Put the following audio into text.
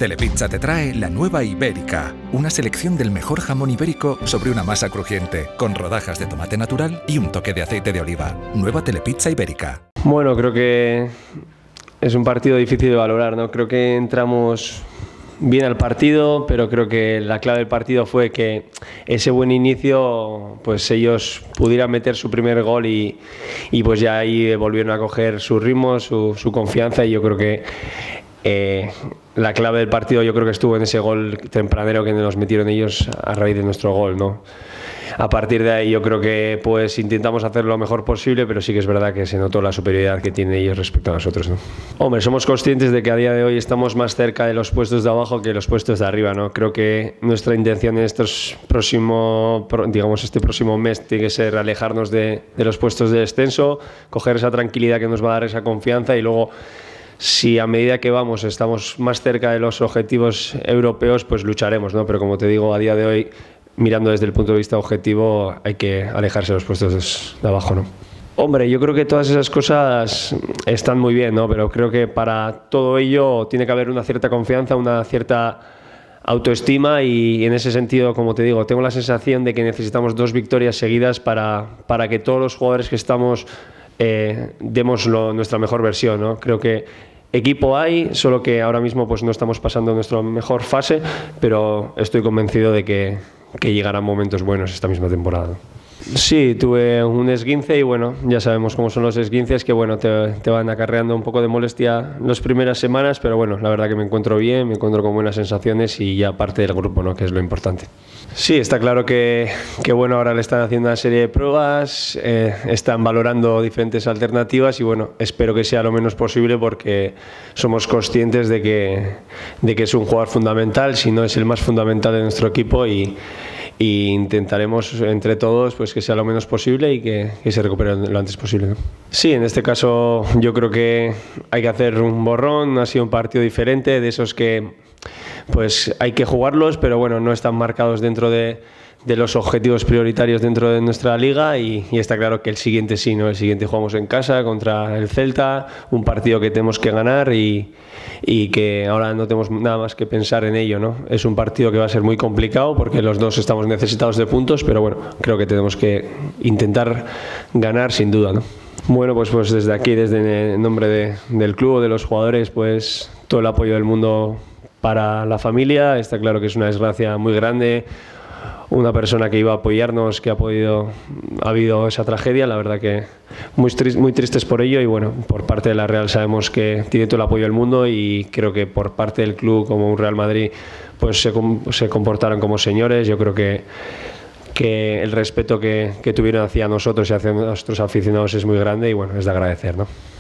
Telepizza te trae la nueva Ibérica, una selección del mejor jamón ibérico sobre una masa crujiente, con rodajas de tomate natural y un toque de aceite de oliva. Nueva Telepizza Ibérica. Bueno, creo que es un partido difícil de valorar, ¿no? Creo que entramos bien al partido, pero creo que la clave del partido fue que ese buen inicio, pues ellos pudieran meter su primer gol y pues ya ahí volvieron a coger su ritmo, su confianza, y yo creo que la clave del partido yo creo que estuvo en ese gol tempranero que nos metieron ellos a raíz de nuestro gol, ¿no? A partir de ahí yo creo que pues intentamos hacer lo mejor posible, pero sí que es verdad que se notó la superioridad que tienen ellos respecto a nosotros, ¿no? Hombre, somos conscientes de que a día de hoy estamos más cerca de los puestos de abajo que los puestos de arriba, ¿no? Creo que nuestra intención en este próximo mes tiene que ser alejarnos de los puestos de descenso, coger esa tranquilidad que nos va a dar esa confianza, y luego, si a medida que vamos estamos más cerca de los objetivos europeos, pues lucharemos, ¿no? Pero como te digo, a día de hoy, mirando desde el punto de vista objetivo, hay que alejarse de los puestos de abajo, ¿no? Hombre, yo creo que todas esas cosas están muy bien, ¿no? Pero creo que para todo ello tiene que haber una cierta confianza, una cierta autoestima, y en ese sentido, como te digo, tengo la sensación de que necesitamos 2 victorias seguidas para que todos los jugadores que estamos demos nuestra mejor versión, ¿no? Creo que equipo hay, solo que ahora mismo pues no estamos pasando nuestra mejor fase, pero estoy convencido de que llegarán momentos buenos esta misma temporada. Sí, tuve un esguince y bueno, ya sabemos cómo son los esguinces, que bueno, te van acarreando un poco de molestia las primeras semanas, pero bueno, la verdad que me encuentro bien, me encuentro con buenas sensaciones y ya parte del grupo, ¿no? Que es lo importante. Sí, está claro que bueno, ahora le están haciendo una serie de pruebas, están valorando diferentes alternativas y bueno, espero que sea lo menos posible, porque somos conscientes de que es un jugador fundamental, si no es el más fundamental de nuestro equipo, y intentaremos entre todos pues que sea lo menos posible y que se recupere lo antes posible, ¿no? Sí, en este caso yo creo que hay que hacer un borrón. Ha sido un partido diferente, de esos que pues hay que jugarlos, pero bueno, no están marcados dentro de los objetivos prioritarios dentro de nuestra liga, y está claro que el siguiente sí, ¿no? El siguiente jugamos en casa contra el Celta, un partido que tenemos que ganar y que ahora no tenemos nada más que pensar en ello, ¿no? Es un partido que va a ser muy complicado porque los dos estamos necesitados de puntos, pero bueno, creo que tenemos que intentar ganar sin duda, ¿no? Bueno, pues desde aquí, desde el nombre del club, de los jugadores, pues todo el apoyo del mundo para la familia. Está claro que es una desgracia muy grande, una persona que iba a apoyarnos, ha habido esa tragedia, la verdad que muy tristes por ello, y bueno, por parte de la Real sabemos que tiene todo el apoyo del mundo, y creo que por parte del club, como un Real Madrid, pues se comportaron como señores. Yo creo que el respeto que tuvieron hacia nosotros y hacia nuestros aficionados es muy grande, y bueno, es de agradecer, ¿no?